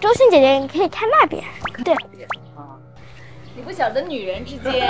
周迅姐姐，你可以看那边。对。 啊，你不晓得女人之间。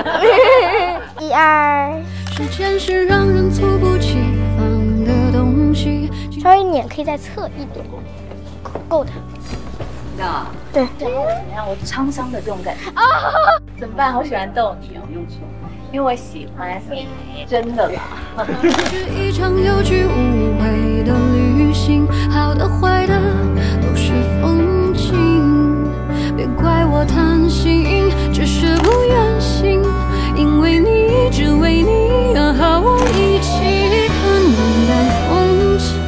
1、2。 时间是让人猝不及防的东西。 稍微脸可以再侧一点，够的。 这样啊？ 对。 然后怎么样？我沧桑的这种感觉。啊！怎么办？好喜欢逗你哦。因为我喜欢你，真的啦。 是一场有去无回的旅行，好的坏的都是风景。别怪我贪心，只是不愿醒，因为你只为你而和我一起看云淡风轻。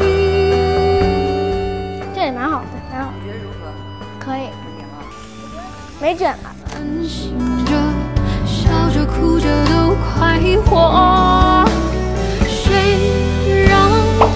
这也蛮好的，蛮好的。 你觉得如何？ 可以。 没卷吗？ 没卷了。 安心着，笑着哭着都快活。谁让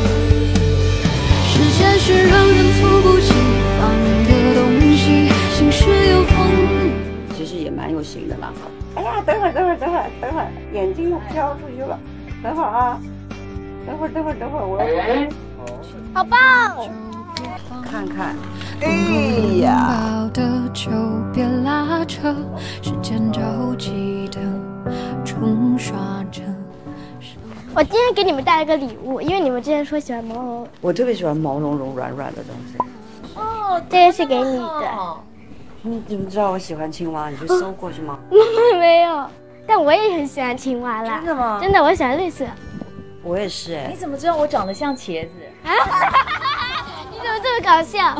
时间是让人猝不及防的东西，心事有风。 其实也蛮有型的啦。哎呀，等会儿，眼睛要飘出去了，等会儿啊，等会儿，我好棒！ 看看。哎呀， 的就别拉扯，时间着急的冲刷着。 我今天给你们带了个礼物，因为你们之前说喜欢毛茸。 我特别喜欢毛茸茸、软软的东西。 哦， 这个是给你的。 你们知道我喜欢青蛙，你去搜过是吗？ 没有，但我也很喜欢青蛙啦。 真的吗？ 真的，我喜欢绿色。 我也是哎。 你怎么知道我长得像茄子？ 你怎么这么搞笑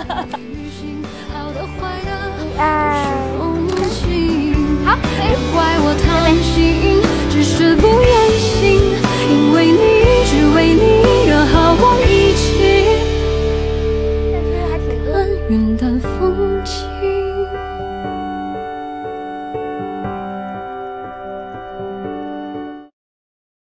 ？1、2。好， 别怪我贪心，只是不愿醒，因为你只为你而和我一起看云淡风